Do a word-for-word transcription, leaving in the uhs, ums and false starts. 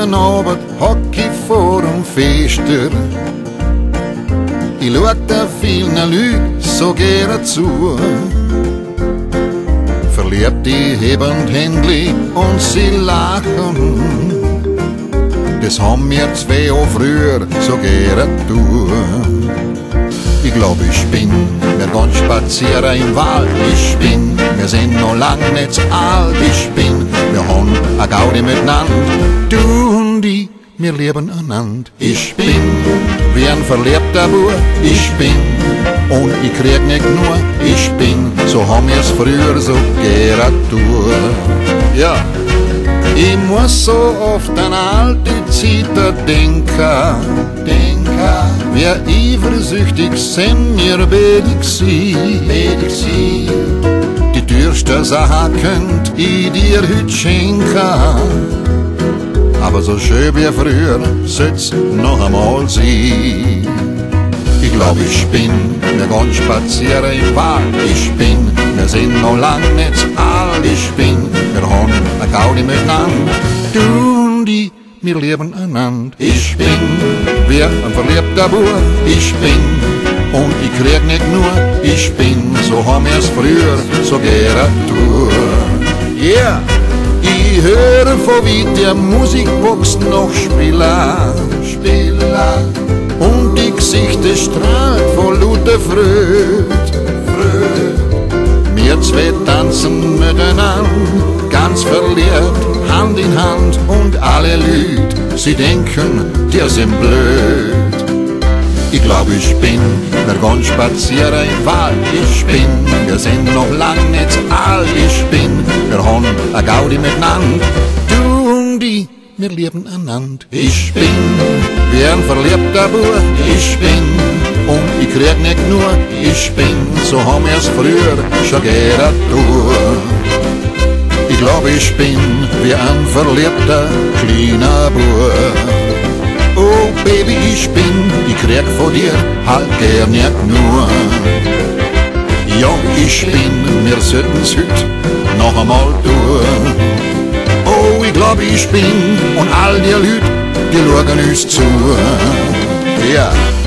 jeden Abend hock ich vor dem Fester. Ich schau da vielen Leuten so gerne zu. Verliebt, die heben Händli und sie lachen. Das haben wir zwei Jahre früher so gerne tun. Ich glaub, ich bin, wir gehen spazieren im Wald. Ich bin, wir sind noch lang nicht alt. Ich bin, wir haben a Gaudi miteinander. Du und ich, wir leben einander. Ich bin, wie ein verliebter Bub. Ich bin, und ich krieg nicht nur. Ich bin, so haben wir's früher so gerne tun. Ja. Ich muss so oft an alte Zeiten denken, denken, wie eifersüchtig sind wir beide gsi. Die teuerste Sache könnt ich dir heute schenken, aber so schön wie früher soll's noch einmal sein. Ich glaub, ich bin, wir gehen spazieren im Wald. Ich bin, wir sind noch lang nicht alt. Ich bin, wir haben a Gaudi miteinander. Du und ich, wir leben einander. Ich bin, wie ein verliebter Bub. Ich bin, und ich krieg nicht nur. Ich bin, so haben wir's früher so gerne tun. Yeah! Ich höre von wie der Musikbox noch spielen, spielen. Und die Gesichter strahlt vor lauter Freude, Freude. Wir zwei tanzen miteinander, ganz verliebt, Hand in Hand. Und alle Leute, sie denken, wir sind blöd. Ich glaub, ich bin, wir gehen spazieren im Wald. Ich bin, wir sind noch lang nicht alt. Ich bin, wir haben a Gaudi miteinander. Du und ich, wir leben einander. Ich bin, wie ein verliebter Bub. Ich bin, und ich krieg nicht nur. Ich bin, so haben wir's früher schon gerne tun. Ich glaub, ich bin, wie ein verliebter kleiner Bub. Oh Baby, ich bin, ich krieg von dir halt gern nicht nur. Ja, ich bin, wir sollten's heut noch einmal tun. Oh, ich glaub, ich bin, und all die Leute, die schauen uns zu. Ja.